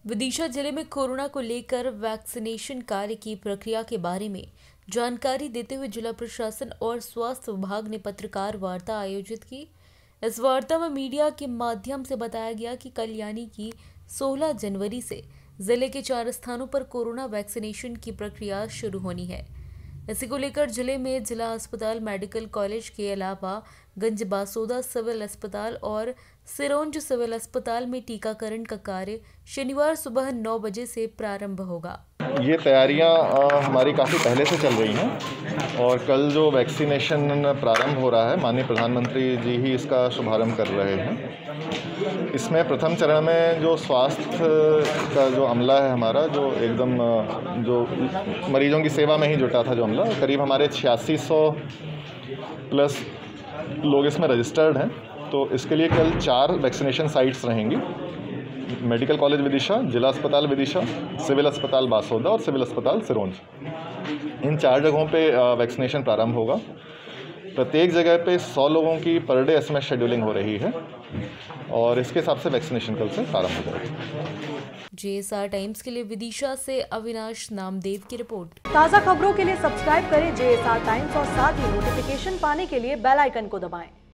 विदिशा जिले में कोरोना को लेकर वैक्सीनेशन कार्य की प्रक्रिया के बारे में जानकारी देते हुए जिला प्रशासन और स्वास्थ्य विभाग ने पत्रकार वार्ता आयोजित की। इस वार्ता में मीडिया के माध्यम से बताया गया कि कल यानी कि 16 जनवरी से जिले के 4 स्थानों पर कोरोना वैक्सीनेशन की प्रक्रिया शुरू होनी है। इसी को लेकर जिले में जिला अस्पताल, मेडिकल कॉलेज के अलावा गंज-बासौदा सिविल अस्पताल और सिरोंज सिविल अस्पताल में टीकाकरण का कार्य शनिवार सुबह 9 बजे से प्रारंभ होगा। ये तैयारियां हमारी काफ़ी पहले से चल रही हैं और कल जो वैक्सीनेशन प्रारंभ हो रहा है, माननीय प्रधानमंत्री जी ही इसका शुभारंभ कर रहे हैं। इसमें प्रथम चरण में जो स्वास्थ्य का जो अमला है हमारा, जो एकदम जो मरीजों की सेवा में ही जुटा था जो अमला, करीब हमारे 8600 प्लस लोग इसमें रजिस्टर्ड हैं। तो इसके लिए कल 4 वैक्सीनेशन साइट्स रहेंगी। मेडिकल कॉलेज विदिशा, जिला अस्पताल विदिशा, सिविल अस्पताल बासौदा और सिविल अस्पताल सिरोंज, इन 4 जगहों पे वैक्सीनेशन प्रारंभ होगा। प्रत्येक जगह पे 100 लोगों की पर डे एसएमएस शेड्यूलिंग हो रही है और इसके हिसाब से वैक्सीनेशन कल से प्रारंभ हो जाएगा। JSR टाइम्स के लिए विदिशा से अविनाश नामदेव की रिपोर्ट। ताज़ा खबरों के लिए सब्सक्राइब करें JSR टाइम्स और साथ ही नोटिफिकेशन पाने के लिए बेल आइकन को दबाएं।